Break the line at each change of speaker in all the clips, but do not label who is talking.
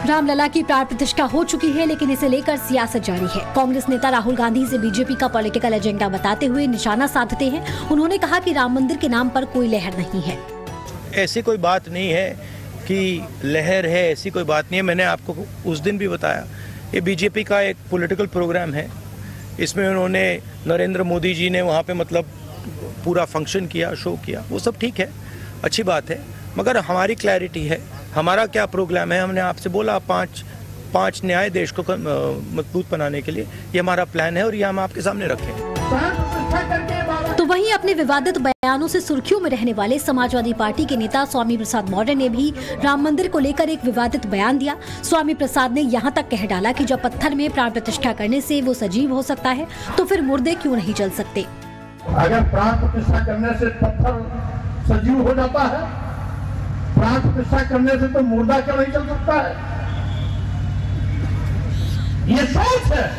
रामलला की प्राण प्रतिष्ठा हो चुकी है, लेकिन इसे लेकर सियासत जारी है। कांग्रेस नेता राहुल गांधी इसे बीजेपी का पॉलिटिकल एजेंडा बताते हुए निशाना साधते हैं। उन्होंने कहा कि राम मंदिर के नाम पर कोई लहर नहीं है।
ऐसी कोई बात नहीं है कि लहर है, ऐसी कोई बात नहीं है। मैंने आपको उस दिन भी बताया, ये बीजेपी का एक पॉलिटिकल प्रोग्राम है। इसमें उन्होंने नरेंद्र मोदी जी ने वहाँ पे मतलब पूरा फंक्शन किया, शो किया, वो सब ठीक है, अच्छी बात है। मगर हमारी क्लैरिटी है, हमारा क्या प्रोग्राम है। हमने आपसे बोला पांच न्याय देश को मजबूत बनाने के लिए, ये हमारा प्लान है और ये हम आपके सामने रखें।
तो वहीं अपने विवादित बयानों से सुर्खियों में रहने वाले समाजवादी पार्टी के नेता स्वामी प्रसाद मौर्य ने भी राम मंदिर को लेकर एक विवादित बयान दिया। स्वामी प्रसाद ने यहां तक कह डाला कि जब पत्थर में प्राण प्रतिष्ठा करने से वो सजीव हो सकता है, तो फिर मुर्दे क्यों नहीं जल सकते।
अगर प्राण प्रतिष्ठा करने से पत्थर सजीव हो जाता है, प्राण प्रतिष्ठा करने से तो मुर्दा क्यों नहीं चल सकता है। ये सोच है।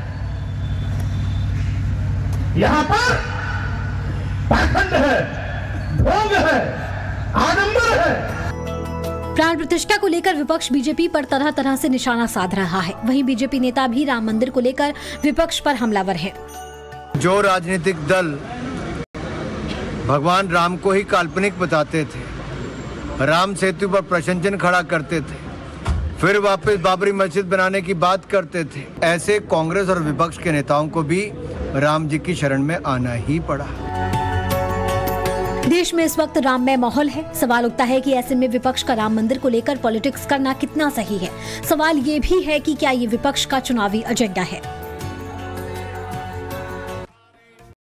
यहाँ पर पाखंड है, भोग है, आडंबर है।
प्राण प्रतिष्ठा को लेकर विपक्ष बीजेपी पर तरह तरह से निशाना साध रहा है। वहीं बीजेपी नेता भी राम मंदिर को लेकर विपक्ष पर हमलावर है।
जो राजनीतिक दल भगवान राम को ही काल्पनिक बताते थे, राम सेतु पर प्रशंसन खड़ा करते थे, फिर वापस बाबरी मस्जिद बनाने की बात करते थे, ऐसे कांग्रेस और विपक्ष के नेताओं को भी राम जी की शरण में आना ही पड़ा।
देश में इस वक्त राममय माहौल है। सवाल उठता है कि ऐसे में विपक्ष का राम मंदिर को लेकर पॉलिटिक्स करना कितना सही है। सवाल ये भी है कि क्या ये विपक्ष का चुनावी एजेंडा है।